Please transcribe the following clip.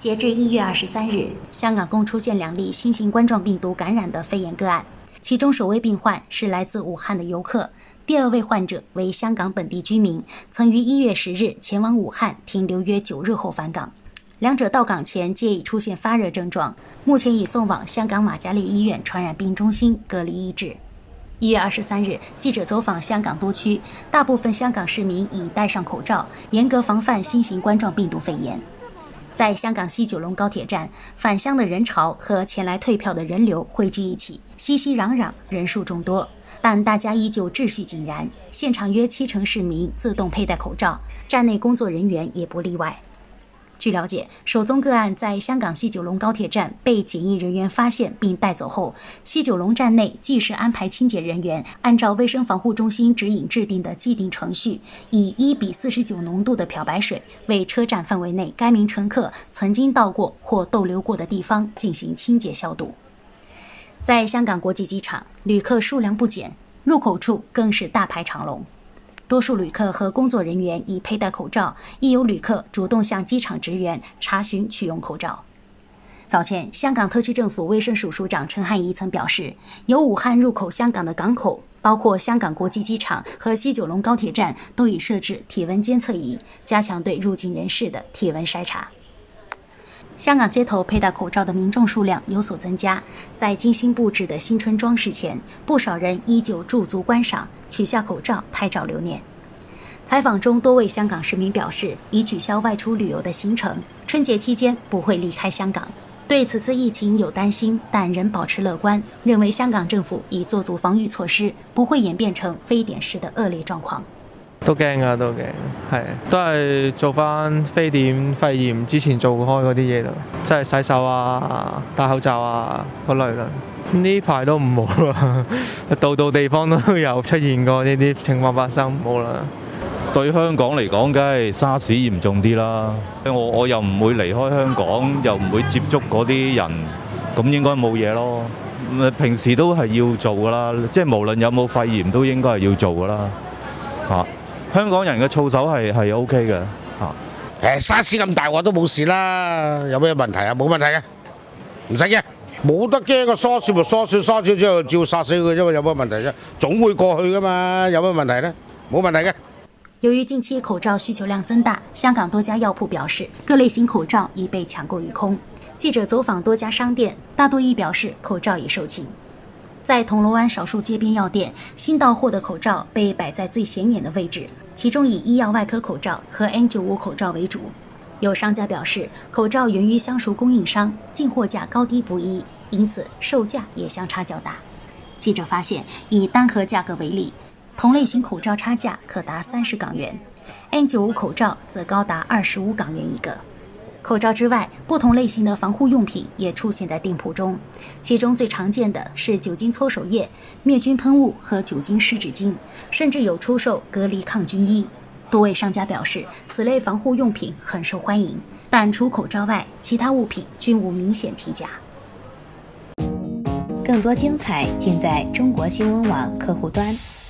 截至1月23日，香港共出现2例新型冠状病毒感染的肺炎个案，其中首位病患是来自武汉的游客，第2位患者为香港本地居民，曾于1月10日前往武汉停留约9日后返港。两者到港前皆已出现发热症状，目前已送往香港玛嘉烈医院传染病中心隔离医治。1月23日，记者走访香港多区，大部分香港市民已戴上口罩，严格防范新型冠状病毒肺炎。在香港西九龙高铁站，返乡的人潮和前来退票的人流汇聚一起，熙熙攘攘，人数众多，但大家依旧秩序井然。现场约70%市民自动佩戴口罩，站内工作人员也不例外。据了解，首宗个案在香港西九龙高铁站被检疫人员发现并带走后，西九龙站内即时安排清洁人员按照卫生防护中心指引制定的既定程序，以1:49浓度的漂白水为车站范围内该名乘客曾经到过或逗留过的地方进行清洁消毒。在香港国际机场，旅客数量不减，入口处更是大排长龙。多数旅客和工作人员已佩戴口罩，亦有旅客主动向机场职员查询取用口罩。早前，香港特区政府卫生署署长陈汉仪曾表示，由武汉入口香港的港口，包括香港国际机场和西九龙高铁站，都已设置体温监测仪，加强对入境人士的体温筛查。香港街头佩戴口罩的民众数量有所增加，在精心布置的新春装饰前，不少人依旧驻足观赏，取下口罩拍照留念。采访中，多位香港市民表示已取消外出旅游的行程，春节期间不会离开香港。对此次疫情有擔心，但仍保持樂觀，認為香港政府已做足防禦措施，不會演變成非典式的惡劣狀況。 都驚㗎，都係做翻非典肺炎之前做開嗰啲嘢咯，即係洗手啊、戴口罩啊嗰類啦。呢排都唔好啦，度度地方都有出現過呢啲情況發生，唔好啦。 對香港嚟講，梗係沙士嚴重啲啦。我又唔會離開香港，又唔會接觸嗰啲人，咁應該冇嘢咯。平時都係要做㗎啦，即係無論有冇肺炎都應該係要做㗎啦。香港人嘅操守係 OK 嘅嚇。 沙士咁大鑊都冇事啦，有咩問題啊？冇問題嘅，唔使驚，冇得驚個疏少咪疏少，疏少之後照殺死佢啫嘛，有乜問題啫？總會過去噶嘛，有乜問題呢？冇問題嘅。 由於近期口罩需求量增大，香港多家藥鋪表示，各類型口罩已被搶購一空。記者走訪多家商店，大多亦表示口罩已售罄。在銅鑼灣少數街邊藥店，新到貨的口罩被擺在最顯眼的位置，其中以醫藥外科口罩和 N95 口罩為主。有商家表示，口罩源於相熟供應商，進貨價高低不一，因此售價也相差較大。記者發現，以單盒價格為例，同類型口罩差價可達30港元 ，N95 口罩則高達25港元一個。口罩之外，不同類型的防護用品也出現在店鋪中，其中最常見的是酒精搓手液、滅菌噴霧和酒精濕紙巾，甚至有出售隔離抗菌衣。多位商家表示，此類防護用品很受歡迎，但除口罩外，其他物品均無明顯提價。 更多精彩盡在中國新聞網客戶端。